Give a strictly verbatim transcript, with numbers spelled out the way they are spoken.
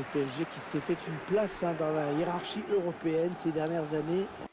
Le P S G qui s'est fait une place hein, dans la hiérarchie européenne ces dernières années.